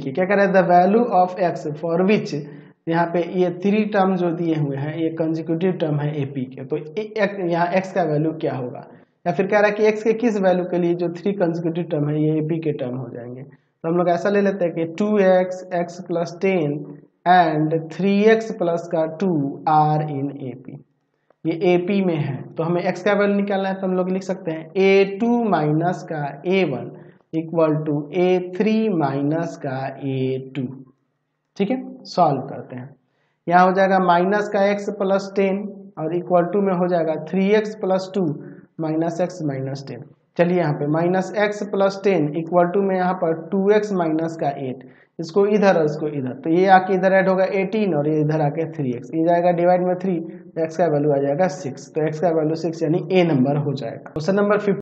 देखिए क्या कर रहा है, the value of x for which, यहाँ पे ये 3 टर्म जो दिए हुए हैं ये कंजिक्यूटिव टर्म है एपी के, तो यहाँ एक्स का वैल्यू क्या होगा, या फिर कह रहा है कि एक्स के किस वैल्यू के लिए जो 3 कंजिक्यूटिव टर्म है ये एपी के टर्म हो जाएंगे। तो हम लोग ऐसा ले लेते हैं कि 2x, x + 10 एंड 3x + का 2 आर इन एपी, ये एपी में है। तो हमें x का वैल्यू निकालना है, तो हम लोग लिख सकते हैं a2 माइनस का a1 equal to a3 minus का a2। ठीक है, सॉल्व करते हैं। यहाँ हो जाएगा माइनस का x + 10 और इक्वल टू में हो जाएगा 3x + 2 माइनस x माइनस 10। चलिए यहाँ पे माइनस x + 10 इक्वल टू में यहाँ पर 2x माइनस का 8, इसको इधर और इसको इधर, तो ये आके इधर ऐड होगा 18 और ये इधर आके 3x, ये जाएगा डिवाइड में 3, तो x का वैल्यू आ जाएगा 6, तो x का वैल्यू 6 यानी ए नंबर हो जाएगा। Question number 15